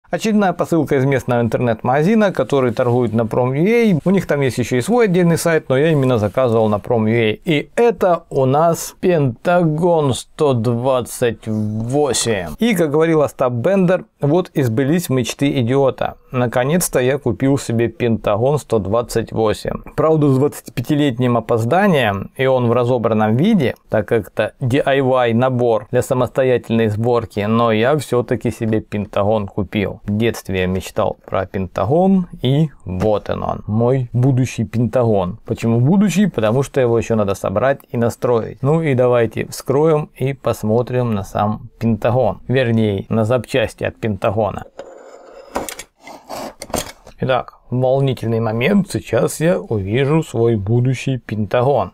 Очередная посылка из местного интернет-магазина, который торгует на Prom.ua. У них там есть еще и свой отдельный сайт, но я именно заказывал на Prom.ua. И это у нас Пентагон 128. И, как говорил Остап Бендер, вот и сбылись мечты идиота. Наконец-то я купил себе Пентагон 128. Правда, с 25-летним опозданием, и он в разобранном виде, так как это DIY набор для самостоятельной сборки, но я все-таки себе Пентагон купил. В детстве я мечтал про Пентагон, и вот он, мой будущий Пентагон. Почему будущий? Потому что его еще надо собрать и настроить. Ну и давайте вскроем и посмотрим на сам Пентагон. Вернее, на запчасти от Пентагона. Итак, волнительный момент. Сейчас я увижу свой будущий Пентагон.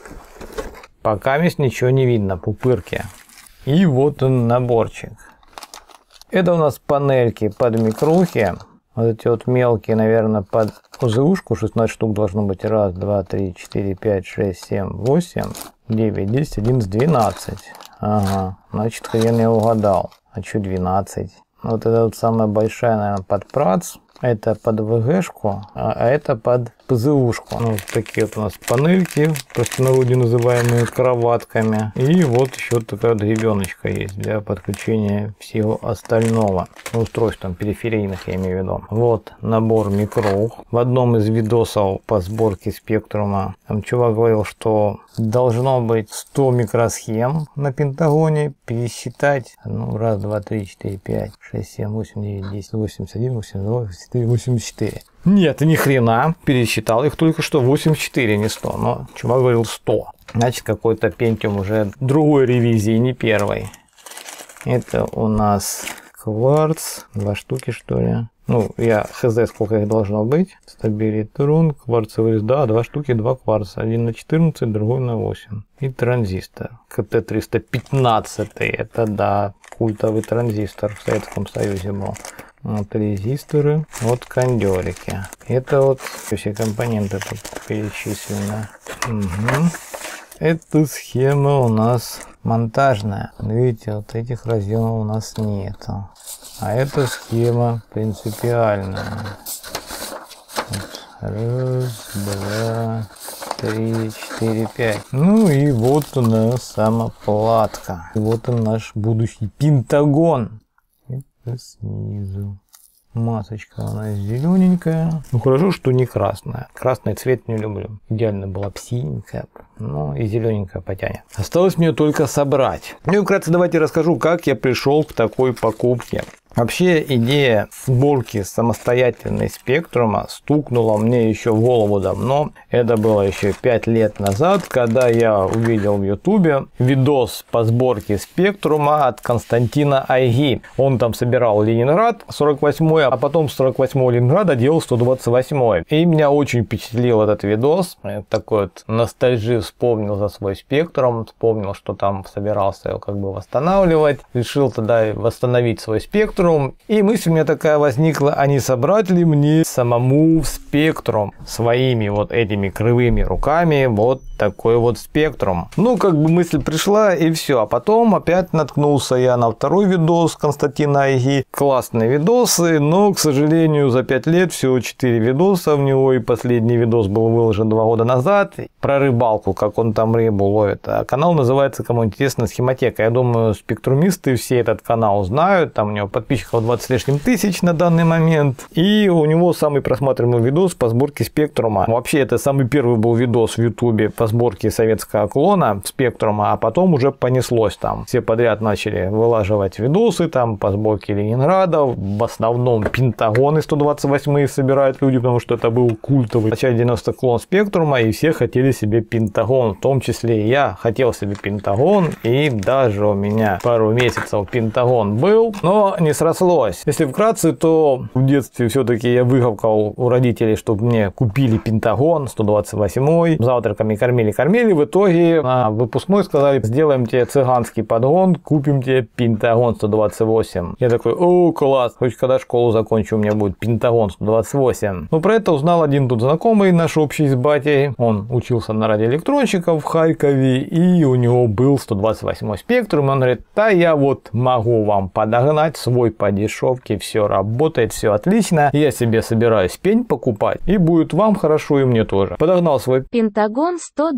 Пока здесь ничего не видно, пупырки. И вот он, наборчик. Это у нас панельки под микрухи. Вот эти вот мелкие, наверное, под ОЗУшку. 16 штук должно быть. 1, 2, 3, 4, 5, 6, 7, 8, 9, 10, 11, 12. Ага, значит, хрен я угадал. А что 12? Вот это вот самая большая, наверное, под ПРАЦ. Это под ВГшку, а это под ПЗУшку. Вот такие вот у нас панельки, в простонародье называемые кроватками. И вот еще такая вот гребеночка есть для подключения всего остального. Устройств там периферийных, я имею в виду. Вот набор микрух. В одном из видосов по сборке спектрума там чувак говорил, что должно быть 100 микросхем на Пентагоне. Пересчитать. Ну, 1, 2, 3, 4, 5, 6, 7, 8, 9, 10, 81, 82, 83, 84. Нет, ни хрена, пересчитал их только что 84, не 100, но чувак говорил 100. Значит, какой-то Pentium уже другой ревизии, не первой. Это у нас кварц, 2 штуки что ли. Ну, я хз, сколько их должно быть. Стабилитрон, кварцевый, да, 2 штуки, 2 кварца. Один на 14, другой на 8. И транзистор. КТ-315, это да, культовый транзистор в Советском Союзе был. Вот резисторы, вот кондерики. Это вот все компоненты тут перечислены. Угу. Эта схема у нас монтажная. Видите, вот этих разъемов у нас нету. А эта схема принципиальная. Вот. 1, 2, 3, 4, 5. Ну и вот у нас сама платка. И вот он наш будущий Пентагон. Это снизу. Масочка у нас зелененькая. Ну хорошо, что не красная. Красный цвет не люблю. Идеально была бы синенькая, но и зелененькая потянет. Осталось мне только собрать. Ну и вкратце давайте расскажу, как я пришел к такой покупке. Вообще идея сборки самостоятельной спектрума стукнула мне еще в голову давно. Это было еще 5 лет назад, когда я увидел в ютубе видос по сборке спектрума от Константина Айги. Он там собирал Ленинград 48-й, а потом с 48-го Ленинграда делал 128-й. И меня очень впечатлил этот видос. Я такой вот ностальжи вспомнил за свой спектрум, вспомнил, что там собирался его как бы восстанавливать. Решил тогда восстановить свой спектрум. И мысль у меня такая возникла, а не собрать ли мне самому спектрум своими вот этими кривыми руками вот такой вот спектрум. Ну, как бы мысль пришла и все. А потом опять наткнулся я на второй видос Константина Айги. Классные видосы, но, к сожалению, за 5 лет всего 4 видоса в него. И последний видос был выложен 2 года назад. Про рыбалку, как он там рыбу ловит. А канал называется, кому интересно, Схемотека. Я думаю, спектрумисты все этот канал знают. Там у него подписчиков 20 с лишним тысяч на данный момент. И у него самый просматриваемый видос по сборке спектрума. Вообще, это самый первый был видос в ютубе по сборке советского клона спектрума, а потом уже понеслось там. Все подряд начали вылаживать видосы там по сборке Ленинграда. В основном Пентагоны 128 собирают люди, потому что это был культовый в начале 90-х клон спектрума, и все хотели себе Пентагон. В том числе и я хотел себе Пентагон, и даже у меня пару месяцев Пентагон был, но не срослось. Если вкратце, то в детстве все-таки я выгавкал у родителей, чтобы мне купили Пентагон 128. Завтраками кормили. В итоге на выпускной сказали, сделаем тебе цыганский подгон, купим тебе Пентагон 128. Я такой, о, класс, хоть когда школу закончу, у меня будет Пентагон 128. Но про это узнал один тут знакомый наш общий с батей. Он учился учился на радиоэлектронщика в Харькове, и у него был 128 Spectrum. Он говорит: да, я вот могу вам подогнать свой по дешевке, все работает, все отлично. Я себе собираюсь пень покупать, и будет вам хорошо, и мне тоже. Подогнал свой Пентагон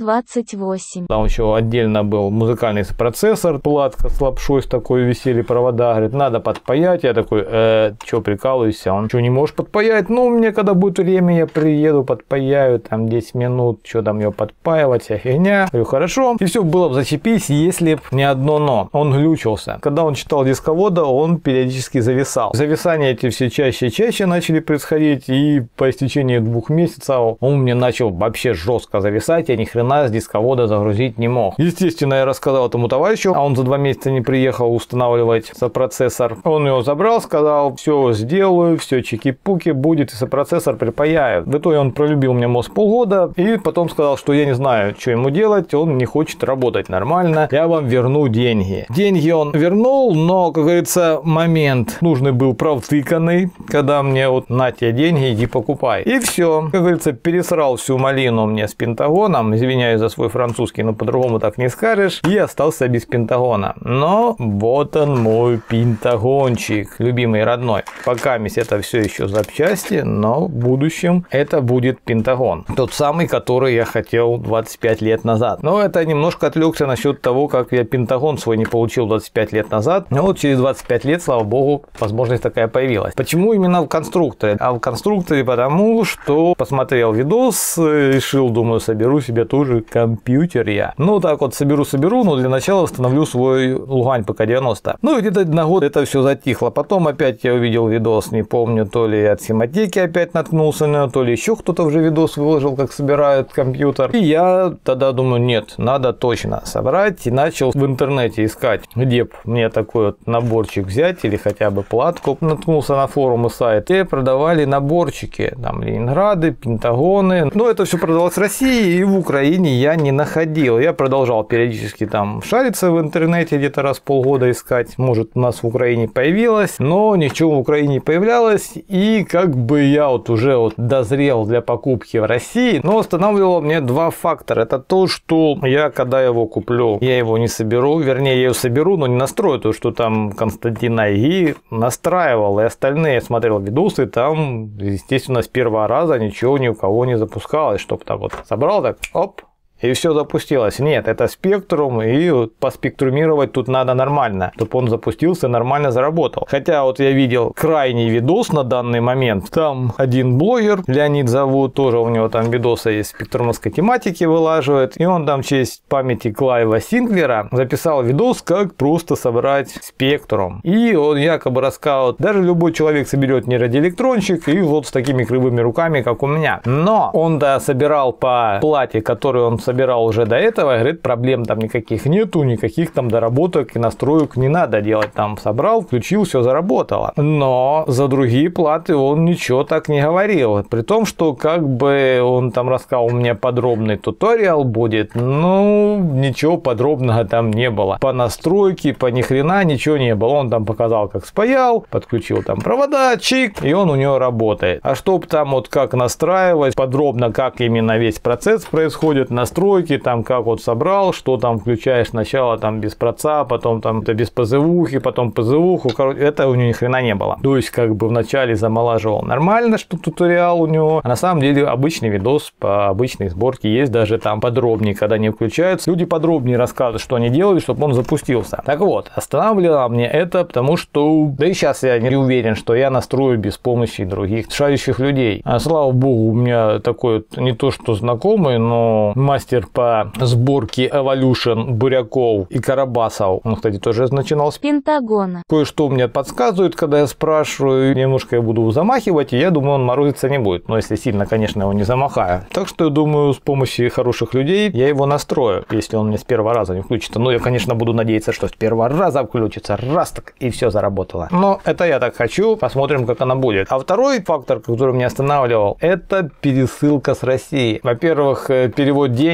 128. Там еще отдельно был музыкальный процессор, платка с лапшой, с такой висели провода. Говорит, надо подпаять. Я такой, что прикалываешься? Он что, не можешь подпаять? Ну, мне когда будет время, я приеду, подпаяю, там 10 минут, что там ее подпаивать, вся фигня. Говорю, хорошо. И все было бы зачепись, если б не одно но. Он глючился. Когда он читал дисковода, он периодически зависал. Зависания эти все чаще и чаще начали происходить, и по истечении 2 месяцев он мне начал вообще жестко зависать, я ни хрена с дисковода загрузить не мог. Естественно, я рассказал этому товарищу, а он за 2 месяца не приехал устанавливать сопроцессор. Он его забрал, сказал, все сделаю, все чики-пуки будет, и сопроцессор припаяют. В итоге он пролюбил мне мозг полгода, и потом сказал, что я не знаю, что ему делать, он не хочет работать нормально, я вам верну деньги. Деньги он вернул, но, как говорится, момент нужный был провтыканный, когда мне вот на те деньги, иди покупай. И все, как говорится, пересрал всю малину мне с Пентагоном, извиняюсь за свой французский, но по-другому так не скажешь, и остался без Пентагона. Но вот он мой Пентагончик, любимый, родной. Пока это все еще запчасти, но в будущем это будет Пентагон. Тот самый, который я хотел 25 лет назад. Но это немножко отвлекся насчет того, как я Пентагон свой не получил 25 лет назад. Но вот через 25 лет, слава богу, возможность такая появилась. Почему именно в конструкторе? А в конструкторе потому, что посмотрел видос, решил, думаю, соберу себе тоже компьютер я. Ну так вот соберу, но для начала восстановлю свой Лугань ПК-90. Ну и где-то на год это все затихло. Потом опять я увидел видос, не помню, то ли от Симатеки опять наткнулся на, то ли еще кто-то уже видос выложил, как собирают компьютер. И я тогда думаю, нет, надо точно собрать. И начал в интернете искать, где б мне такой вот наборчик взять или хотя бы платку. Наткнулся на форумы сайт, где продавали наборчики, там Ленинграды, Пентагоны. Но это все продавалось в России, и в Украине я не находил. Я продолжал периодически там шариться в интернете, где-то раз в полгода искать. Может, у нас в Украине появилось, но ничего в Украине не появлялось. И как бы я вот уже вот дозрел для покупки в России, но останавливало мне 2 фактора. Это то, что я, когда его куплю, я его не соберу. Вернее, я его соберу, но не настрою. То, что там Константин Айги настраивал, и остальные, я смотрел видосы, там, естественно, с первого раза ничего ни у кого не запускалось, чтобы так вот собрал, так, оп, и все запустилось. Нет, это спектрум, и поспектрумировать тут надо нормально, чтобы он запустился, нормально заработал. Хотя вот я видел крайний видос на данный момент. Там один блогер, Леонид зовут, тоже у него там видосы из спектрумовской тематики вылаживает. И он там в честь памяти Клайва Синклера записал видос, как просто собрать спектрум. И он якобы рассказал, даже любой человек соберет не радиоэлектронщик, и вот с такими кривыми руками, как у меня. Но он-то собирал по плате, которую он собирал уже до этого, говорит, проблем там никаких нету, никаких там доработок и настроек не надо делать. Там собрал, включил, все заработало. Но за другие платы он ничего так не говорил. При том, что как бы он там рассказал, у меня подробный туториал будет, ну, ничего подробного там не было. По настройке, по ни хрена ничего не было. Он там показал, как спаял, подключил там провода, чик, и он у него работает. А чтоб там вот как настраивать подробно, как именно весь процесс происходит, настройки, там как вот собрал, что там включаешь сначала там без проца, потом там это без ПЗУхи, потом ПЗУху, это у него ни хрена не было. То есть как бы вначале замолаживал нормально, что туториал у него, а на самом деле обычный видос по обычной сборке есть, даже там подробнее, когда не включаются. Люди подробнее рассказывают, что они делали, чтобы он запустился. Так вот, останавливало мне это, потому что, да и сейчас я не уверен, что я настрою без помощи других шарящих людей. А слава богу, у меня такой не то что знакомый, но мастер по сборке Evolution буряков и карабасов. Он, кстати, тоже начинал с Пентагона. Кое-что мне подсказывает, когда я спрашиваю, немножко я буду замахивать, и я думаю, он морозиться не будет. Но если сильно, конечно, его не замахаю. Так что я думаю, с помощью хороших людей я его настрою, если он мне с первого раза не включится. Но я, конечно, буду надеяться, что с первого раза включится. Раз так, и все заработало. Но это я так хочу. Посмотрим, как она будет. А второй фактор, который меня останавливал, это пересылка с России. Во-первых, перевод денег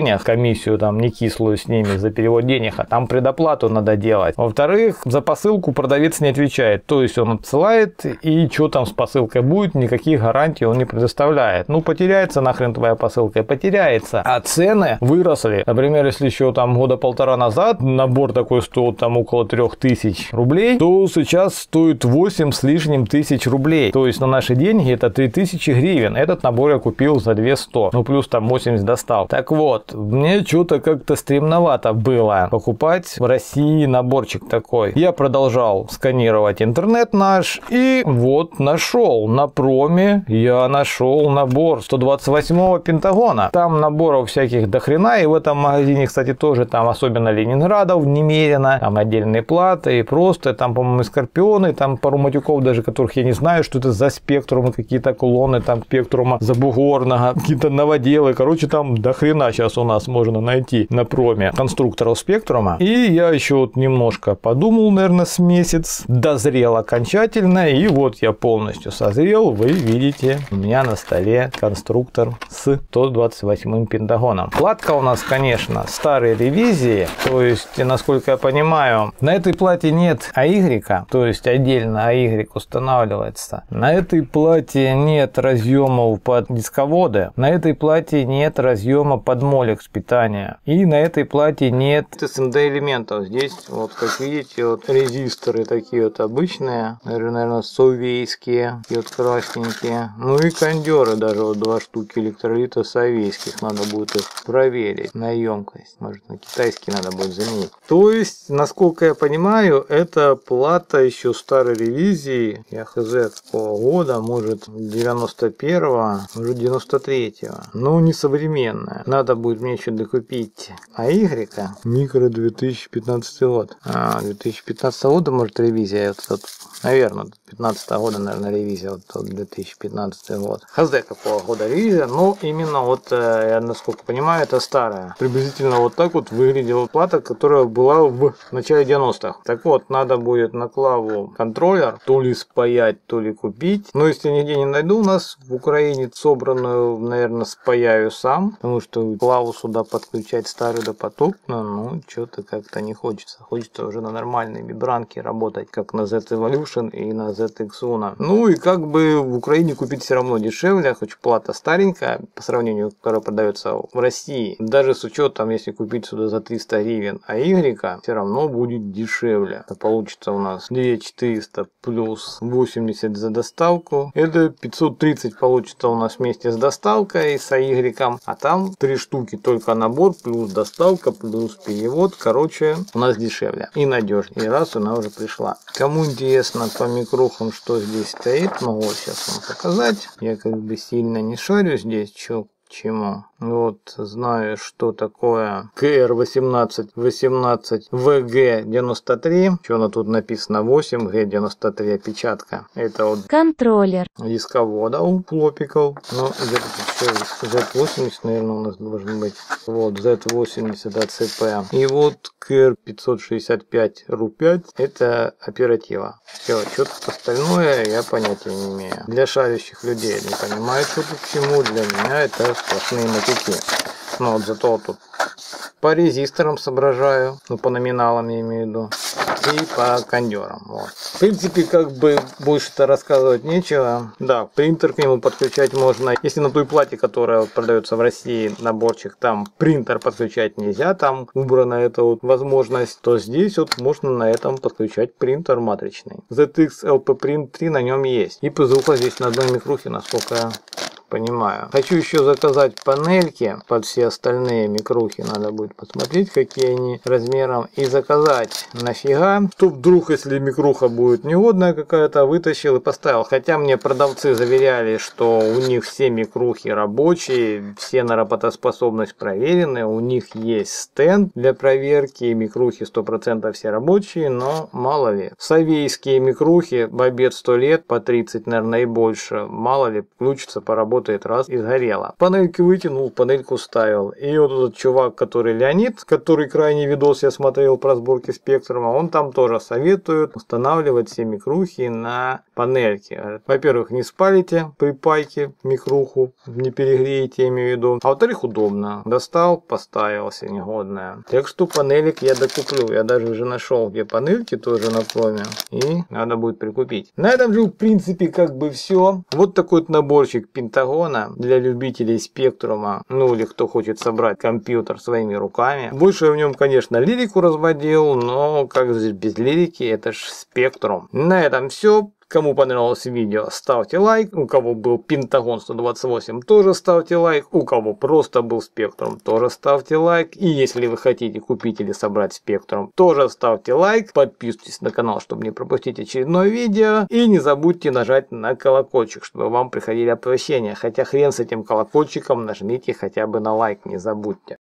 приложениях комиссию там не кислую с ними за перевод денег, а там предоплату надо делать. Во-вторых, за посылку продавец не отвечает. То есть он отсылает, и что там с посылкой будет, никаких гарантий он не предоставляет. Ну, потеряется нахрен твоя посылка, потеряется. А цены выросли. Например, если еще там года полтора назад набор такой стоил там около 3000 рублей, то сейчас стоит 8 с лишним тысяч рублей. То есть на наши деньги это 3000 гривен. Этот набор я купил за 200. Ну, плюс там 80 достал. Так вот, мне что-то как-то стремновато было покупать в России наборчик такой. Я продолжал сканировать интернет наш и вот нашел. На проме я нашел набор 128-го Пентагона. Там наборов всяких дохрена, и в этом магазине, кстати, тоже там особенно Ленинградов немерено. Там отдельные платы и просто там, по-моему, скорпионы, там пару матюков даже, которых я не знаю, что это за спектрумы, какие-то кулоны, там спектрума забугорного, какие-то новоделы. Короче, там дохрена сейчас у нас можно найти на проме конструкторов спектрума. И я еще вот немножко подумал, наверное, с месяц, дозрел окончательно, и вот я полностью созрел. Вы видите, у меня на столе конструктор с 128-м Пентагоном. Платка у нас, конечно, старой ревизии, то есть, насколько я понимаю, на этой плате нет AY, то есть отдельно AY устанавливается. На этой плате нет разъемов под дисководы, на этой плате нет разъема под молекс питания, и на этой плате нет SMD элементов. Здесь вот, как видите, вот резисторы такие вот обычные, наверное, совейские, такие вот красненькие, ну и кондеры даже вот 2 штуки электролита совейских, надо будет их проверить на емкость, может на китайский надо будет заменить. То есть, насколько я понимаю, эта плата еще старой ревизии, я хз какого года, может 91-го, может 93-го, но не современная. Надо будет мне еще докупить AY, микро 2015 год. 2015 года, может, ревизия, вот, наверное, 2015 года, наверное, ревизия, вот 2015 год. Хз какого года ревизия, но именно вот, я насколько понимаю, это старая. Приблизительно вот так вот выглядела плата, которая была в начале 90-х. Так вот, надо будет на клаву контроллер то ли спаять, то ли купить. Но если нигде не найду, у нас в Украине собранную, наверное, спаяю сам, потому что клаву сюда подключать старую допотопную, ну, что-то как-то не хочется. Хочется уже на нормальной мембранке работать, как на Z Evolution и на ZX Uno. Ну и как бы в Украине купить все равно дешевле, хоть плата старенькая по сравнению, которая продается в России. Даже с учетом, если купить сюда за 300 гривен AY, все равно будет дешевле. Получится у нас 2400 плюс 80 за доставку. Это 530 получится у нас вместе с доставкой с AY. А там 3 штуки только набор, плюс доставка, плюс перевод. Короче, у нас дешевле и надежнее. И раз она уже пришла. Кому интересно по микрухам, что здесь стоит, могу сейчас вам показать. Я как бы сильно не шарю здесь, что к чему. Вот, знаю, что такое KR1818VG93. Что она тут написано 8G93 опечатка. Это вот контроллер дисковода у плопиков. Ну, где-то Z80, наверное, у нас должен быть. Вот, Z80 ACP. И вот KR565RU5 это оператива. Все, что-то остальное я понятия не имею. Для шарящих людей не понимаю, что тут к чему. Для меня это сплошные матюки. Ну вот зато тут по резисторам соображаю, ну по номиналам я имею в виду, и по кондерам. Вот. В принципе, как бы больше-то рассказывать нечего. Да, принтер к нему подключать можно. Если на той плате, которая продается в России, наборчик, там принтер подключать нельзя, там убрана эта вот возможность, то здесь вот можно на этом подключать принтер матричный. ZX LP Print 3 на нем есть. И ПЗУха здесь на одной микрухе, насколько я понимаю. Хочу еще заказать панельки под все остальные микрухи. Надо будет посмотреть, какие они размером. И заказать нафига. Чтоб вдруг, если микруха будет негодная какая-то, вытащил и поставил. Хотя мне продавцы заверяли, что у них все микрухи рабочие, все на работоспособность проверены. У них есть стенд для проверки. Микрухи 100% все рабочие, но мало ли. Совейские микрухи в обед 100 лет, по 30, наверное, и больше. Мало ли, включится поработать работает, раз и сгорела. Панельки вытянул, панельку ставил. И вот этот чувак, который Леонид, который крайний видос я смотрел про сборки Спектрума, он там тоже советует устанавливать все микрухи на панельки. Во-первых, не спалите при пайке микруху, не перегреете, я имею в виду. А во-вторых, удобно. Достал, поставил, все негодное. Так что панелек я докуплю. Я даже уже нашел, где панельки тоже на проме. И надо будет прикупить. На этом же, в принципе, как бы все. Вот такой вот наборчик Пентагона для любителей Спектрума. Ну, или кто хочет собрать компьютер своими руками. Больше я в нем, конечно, лирику разводил, но как здесь без лирики, это ж Спектрум. На этом все. Кому понравилось видео, ставьте лайк. У кого был Пентагон 128, тоже ставьте лайк. У кого просто был Спектрум, тоже ставьте лайк. И если вы хотите купить или собрать Спектрум, тоже ставьте лайк. Подписывайтесь на канал, чтобы не пропустить очередное видео. И не забудьте нажать на колокольчик, чтобы вам приходили оповещения. Хотя хрен с этим колокольчиком, нажмите хотя бы на лайк, не забудьте.